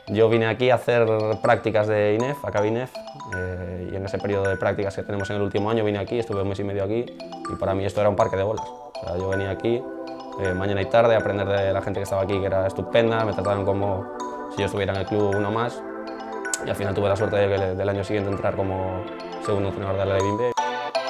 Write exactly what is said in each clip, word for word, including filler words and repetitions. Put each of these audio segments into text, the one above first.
Yo vine aquí a hacer prácticas de I N E F, acabé I N E F, eh, y en ese periodo de prácticas que tenemos en el último año vine aquí, estuve un mes y medio aquí, y para mí esto era un parque de bolas. O sea, yo venía aquí eh, mañana y tarde a aprender de la gente que estaba aquí, que era estupenda, me trataban como si yo estuviera en el club uno más, y al final tuve la suerte de que del año siguiente entrar como segundo entrenador de la Levin B.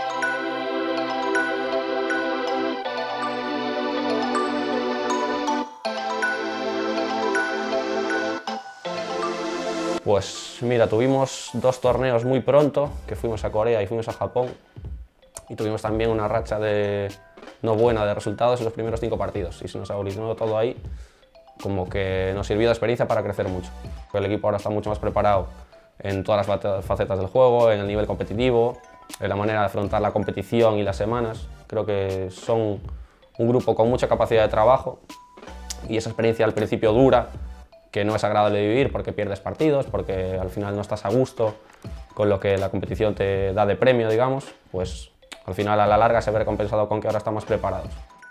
Pues mira, tuvimos dos torneos muy pronto, que fuimos a Corea y fuimos a Japón, y tuvimos también una racha de no buena de resultados en los primeros cinco partidos, y se nos aglutinó todo ahí, como que nos sirvió de experiencia para crecer mucho. El equipo ahora está mucho más preparado en todas las facetas del juego, en el nivel competitivo, en la manera de afrontar la competición y las semanas. Creo que son un grupo con mucha capacidad de trabajo, y esa experiencia al principio dura, que no es agradable de vivir porque pierdes partidos, porque al final no estás a gusto con lo que la competición te da de premio, digamos, pues al final a la larga se ve recompensado con que ahora estamos preparados.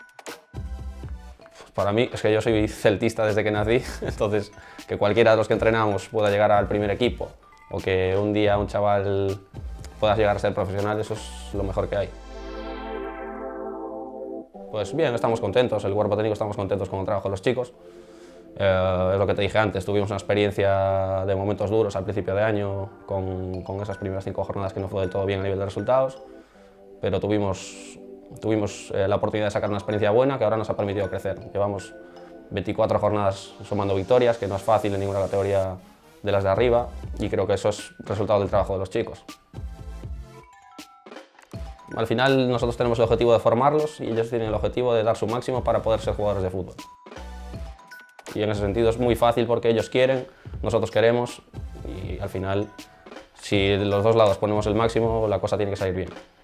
Pues para mí es que yo soy celtista desde que nací, entonces que cualquiera de los que entrenamos pueda llegar al primer equipo o que un día un chaval pueda llegar a ser profesional, eso es lo mejor que hay. Pues bien, estamos contentos, el cuerpo técnico estamos contentos con el trabajo de los chicos. Eh, es lo que te dije antes, tuvimos una experiencia de momentos duros al principio de año con, con esas primeras cinco jornadas que no fue del todo bien a nivel de resultados, pero tuvimos, tuvimos eh, la oportunidad de sacar una experiencia buena que ahora nos ha permitido crecer. Llevamos veinticuatro jornadas sumando victorias, que no es fácil en ninguna categoría de las de arriba, y creo que eso es resultado del trabajo de los chicos. Al final nosotros tenemos el objetivo de formarlos y ellos tienen el objetivo de dar su máximo para poder ser jugadores de fútbol. Y en ese sentido es muy fácil porque ellos quieren, nosotros queremos, y al final, si de los dos lados ponemos el máximo, la cosa tiene que salir bien.